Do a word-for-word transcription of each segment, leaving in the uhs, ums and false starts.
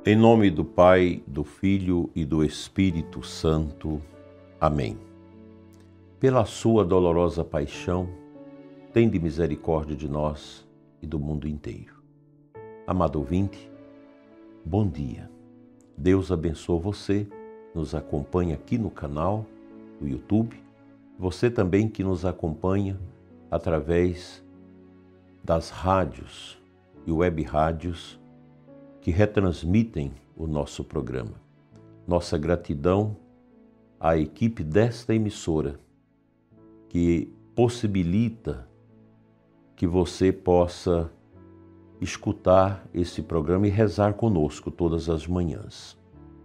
Em nome do Pai, do Filho e do Espírito Santo. Amém. Pela sua dolorosa paixão, tende misericórdia de nós e do mundo inteiro. Amado ouvinte, bom dia. Deus abençoe você, nos acompanha aqui no canal do YouTube, você também que nos acompanha através das rádios e web rádios que retransmitem o nosso programa. Nossa gratidão à equipe desta emissora, que possibilita que você possa escutar esse programa e rezar conosco todas as manhãs.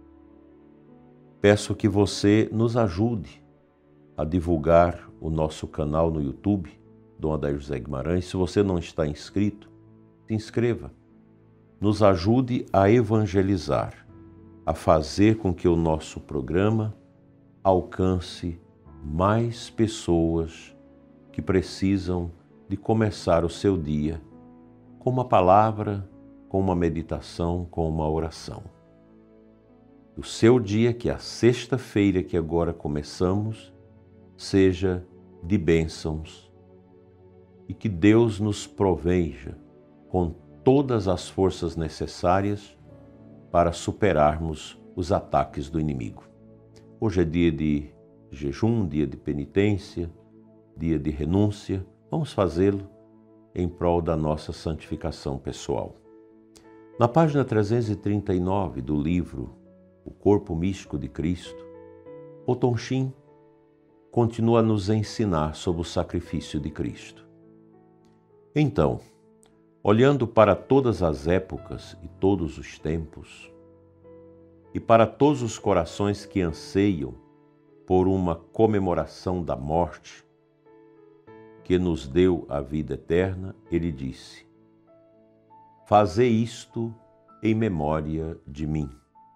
Peço que você nos ajude a divulgar o nosso canal no YouTube, Dom Adair José Guimarães. Se você não está inscrito, se inscreva. Nos ajude a evangelizar, a fazer com que o nosso programa alcance mais pessoas que precisam de começar o seu dia com uma palavra, com uma meditação, com uma oração. O seu dia, que é a sexta-feira que agora começamos, seja de bênçãos e que Deus nos proveja com todas as forças necessárias para superarmos os ataques do inimigo. Hoje é dia de jejum, dia de penitência, dia de renúncia. Vamos fazê-lo em prol da nossa santificação pessoal. Na página trezentos e trinta e nove do livro O Corpo Místico de Cristo, Otom Shin continua a nos ensinar sobre o sacrifício de Cristo. Então, olhando para todas as épocas e todos os tempos, e para todos os corações que anseiam por uma comemoração da morte que nos deu a vida eterna, ele disse: fazei isto em memória de mim.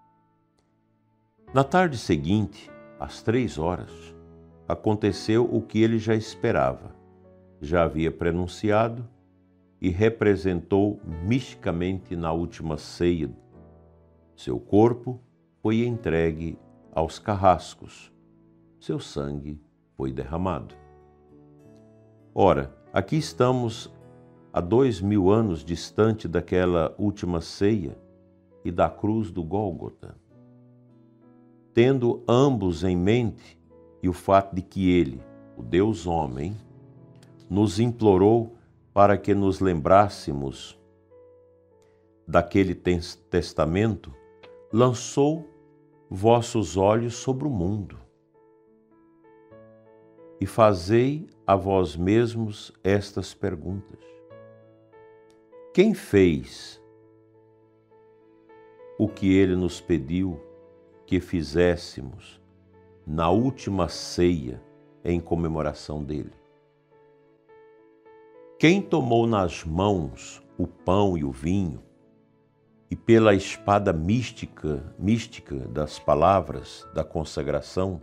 Na tarde seguinte, às três horas, aconteceu o que ele já esperava, já havia prenunciado e representou misticamente na última ceia. Seu corpo foi entregue aos carrascos, seu sangue foi derramado. Ora, aqui estamos a dois mil anos distante daquela última ceia e da cruz do Gólgota. Tendo ambos em mente e o fato de que ele, o Deus homem, nos implorou para que nos lembrássemos daquele testamento, lançou vossos olhos sobre o mundo e fazei a vós mesmos estas perguntas. Quem fez o que ele nos pediu que fizéssemos na última ceia em comemoração dele? Quem tomou nas mãos o pão e o vinho e pela espada mística, mística das palavras da consagração,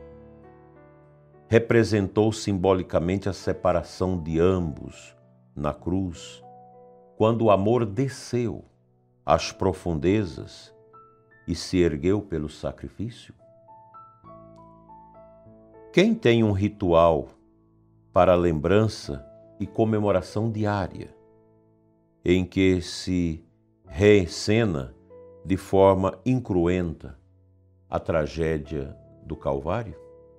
representou simbolicamente a separação de ambos na cruz, quando o amor desceu às profundezas e se ergueu pelo sacrifício? Quem tem um ritual para a lembrança e comemoração diária, em que se reencena de forma incruenta a tragédia do Calvário?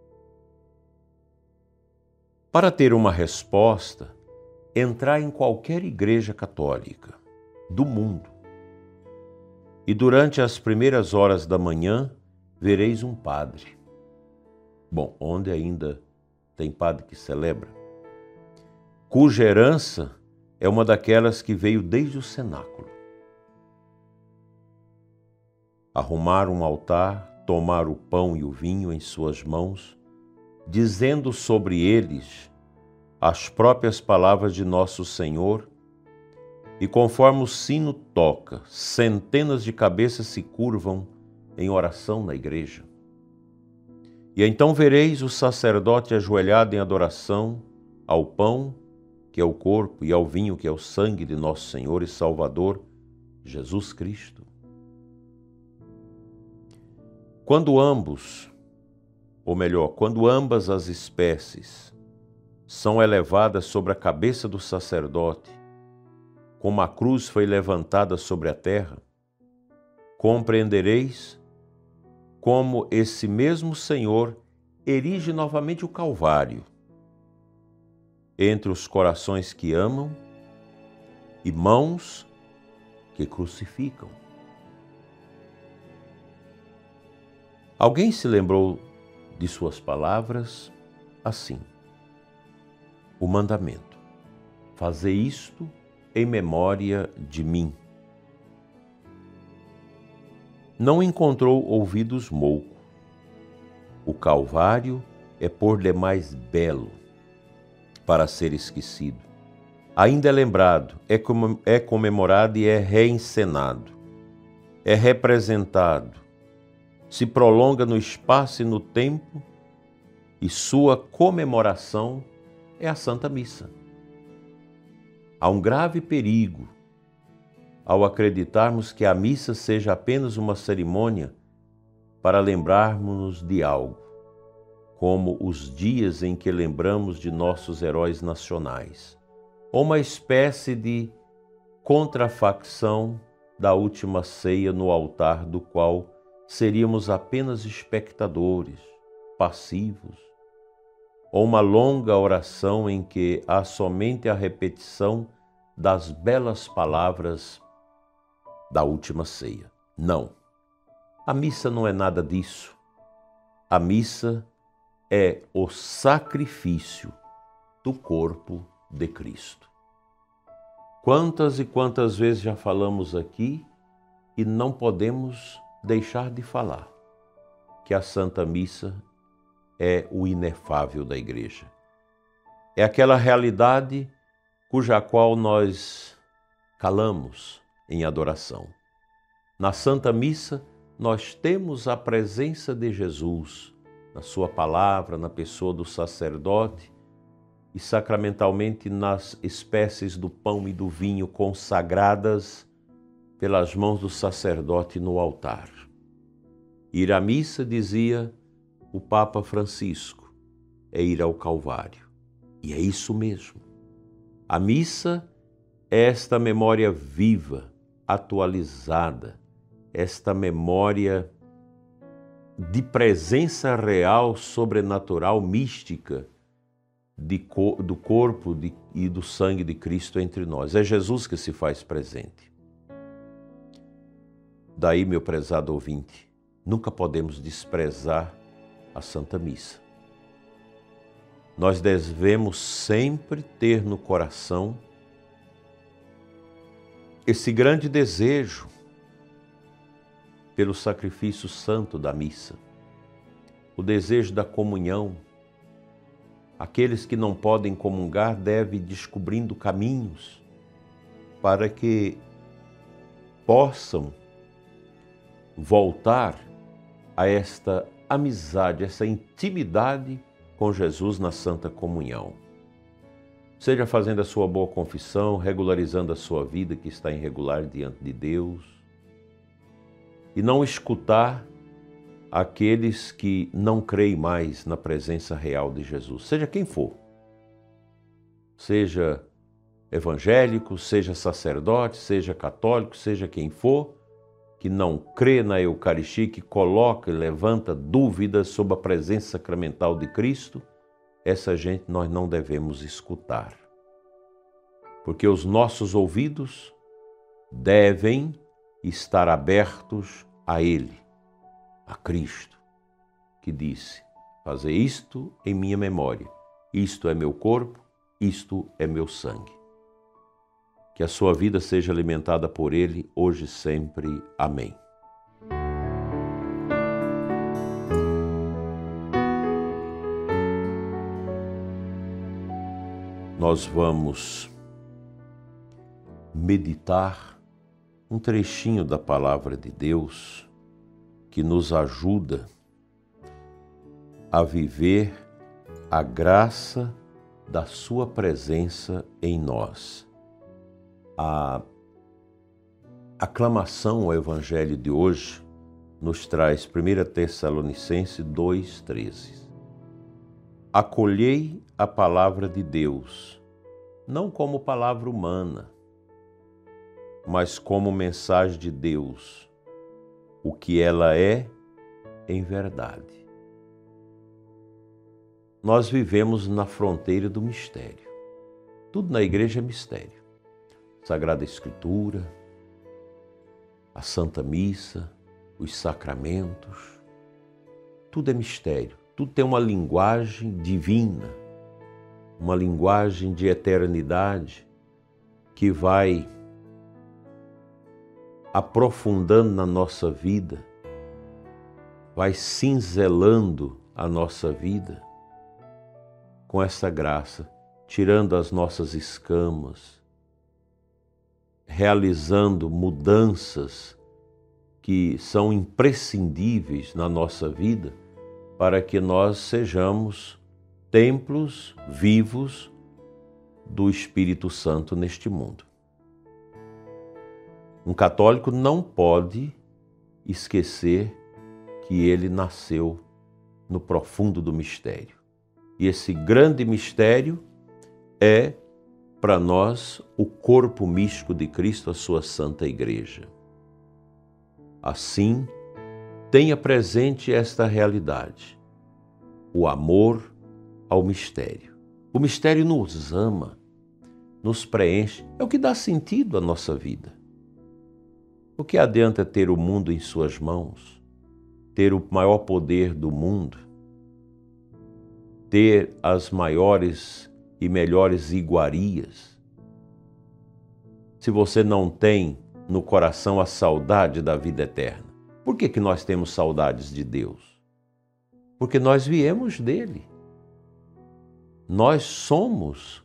Para ter uma resposta, entrar em qualquer igreja católica do mundo e durante as primeiras horas da manhã vereis um padre. Bom, onde ainda tem padre que celebra, cuja herança é uma daquelas que veio desde o cenáculo. Arrumar um altar, tomar o pão e o vinho em suas mãos, dizendo sobre eles as próprias palavras de nosso Senhor, e conforme o sino toca, centenas de cabeças se curvam em oração na igreja. E então vereis o sacerdote ajoelhado em adoração ao pão, que é o corpo, e ao vinho, que é o sangue de nosso Senhor e Salvador, Jesus Cristo. Quando ambos, ou melhor, quando ambas as espécies são elevadas sobre a cabeça do sacerdote, como a cruz foi levantada sobre a terra, compreendereis como esse mesmo Senhor erige novamente o Calvário entre os corações que amam e mãos que crucificam. Alguém se lembrou de suas palavras assim: o mandamento, fazer isto em memória de mim. Não encontrou ouvidos mouco. O Calvário é por demais belo para ser esquecido. Ainda é lembrado, é comemorado e é reencenado, é representado, se prolonga no espaço e no tempo, e sua comemoração é a Santa Missa. Há um grave perigo ao acreditarmos que a missa seja apenas uma cerimônia para lembrarmos-nos de algo, como os dias em que lembramos de nossos heróis nacionais, ou uma espécie de contrafacção da última ceia no altar do qual seríamos apenas espectadores, passivos, ou uma longa oração em que há somente a repetição das belas palavras da última ceia. Não, a missa não é nada disso. A missa é o sacrifício do corpo de Cristo. Quantas e quantas vezes já falamos aqui e não podemos deixar de falar que a Santa Missa é o inefável da Igreja. É aquela realidade cuja qual nós calamos em adoração. Na Santa Missa, nós temos a presença de Jesus, na sua palavra, na pessoa do sacerdote e sacramentalmente nas espécies do pão e do vinho consagradas pelas mãos do sacerdote no altar. Ir à missa, dizia o Papa Francisco, é ir ao Calvário. E é isso mesmo. A missa é esta memória viva, atualizada, esta memória de presença real, sobrenatural, mística de, do corpo de, e do sangue de Cristo entre nós. É Jesus que se faz presente. Daí, meu prezado ouvinte, nunca podemos desprezar a Santa Missa. Nós devemos sempre ter no coração esse grande desejo pelo sacrifício santo da missa, o desejo da comunhão. Aqueles que não podem comungar devem ir descobrindo caminhos para que possam voltar a esta amizade, essa intimidade com Jesus na Santa Comunhão. Seja fazendo a sua boa confissão, regularizando a sua vida que está irregular diante de Deus, e não escutar aqueles que não creem mais na presença real de Jesus, seja quem for. Seja evangélico, seja sacerdote, seja católico, seja quem for, que não crê na Eucaristia, que coloca e levanta dúvidas sobre a presença sacramental de Cristo, essa gente nós não devemos escutar. Porque os nossos ouvidos devem estar abertos a Ele, a Cristo, que disse: fazer isto em minha memória, isto é meu corpo, isto é meu sangue. Que a sua vida seja alimentada por Ele, hoje e sempre. Amém. Nós vamos meditar um trechinho da Palavra de Deus que nos ajuda a viver a graça da sua presença em nós. A aclamação ao Evangelho de hoje nos traz primeira Tessalonicenses dois, treze. Acolhei a palavra de Deus, não como palavra humana, mas como mensagem de Deus, o que ela é em verdade. Nós vivemos na fronteira do mistério. Tudo na igreja é mistério. Sagrada Escritura, a Santa Missa, os sacramentos, tudo é mistério. Tudo tem uma linguagem divina, uma linguagem de eternidade que vai aprofundando na nossa vida, vai cinzelando a nossa vida com essa graça, tirando as nossas escamas, realizando mudanças que são imprescindíveis na nossa vida para que nós sejamos templos vivos do Espírito Santo neste mundo. Um católico não pode esquecer que ele nasceu no profundo do mistério. E esse grande mistério é, para nós, o corpo místico de Cristo, a sua Santa Igreja. Assim, tenha presente esta realidade, o amor ao mistério. O mistério nos ama, nos preenche, é o que dá sentido à nossa vida. O que adianta ter o mundo em suas mãos, ter o maior poder do mundo, ter as maiores e melhores iguarias, se você não tem no coração a saudade da vida eterna? Por que que nós temos saudades de Deus? Porque nós viemos dele. Nós somos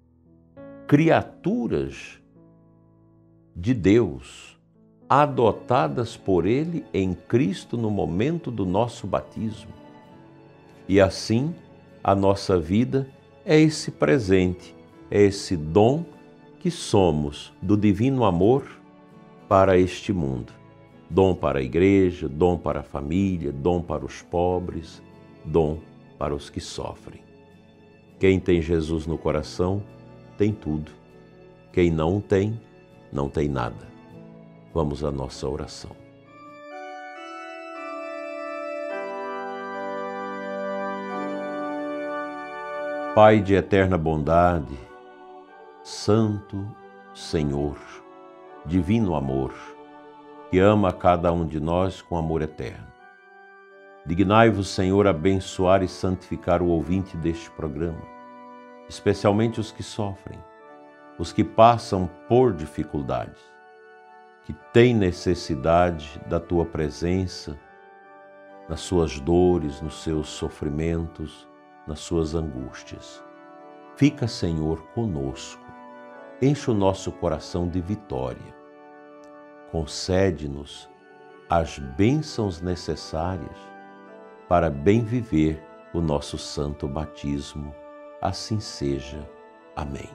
criaturas de Deus, adotadas por ele em Cristo no momento do nosso batismo. E assim, a nossa vida é esse presente, é esse dom que somos do divino amor para este mundo. Dom para a igreja, dom para a família, dom para os pobres, dom para os que sofrem. Quem tem Jesus no coração tem tudo. Quem não tem, não tem nada. Vamos à nossa oração. Pai de eterna bondade, Santo Senhor, divino amor, que ama a cada um de nós com amor eterno. Dignai-vos, Senhor, abençoar e santificar o ouvinte deste programa, especialmente os que sofrem, os que passam por dificuldades, que têm necessidade da Tua presença, nas suas dores, nos seus sofrimentos, nas suas angústias. Fica, Senhor, conosco, enche o nosso coração de vitória, concede-nos as bênçãos necessárias para bem viver o nosso santo batismo. Assim seja. Amém.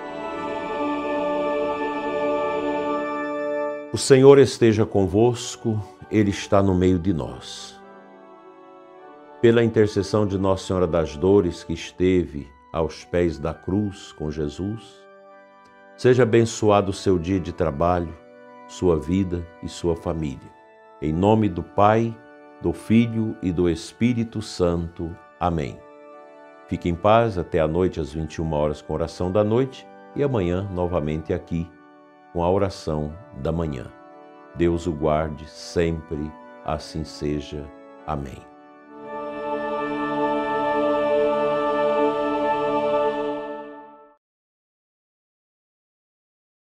O Senhor esteja convosco, Ele está no meio de nós. Pela intercessão de Nossa Senhora das Dores, que esteve aos pés da cruz com Jesus, seja abençoado o seu dia de trabalho, sua vida e sua família. Em nome do Pai, do Filho e do Espírito Santo. Amém. Fique em paz até a noite, às vinte e uma horas, com a oração da noite, e amanhã, novamente aqui, com a oração da manhã. Deus o guarde sempre, assim seja. Amém.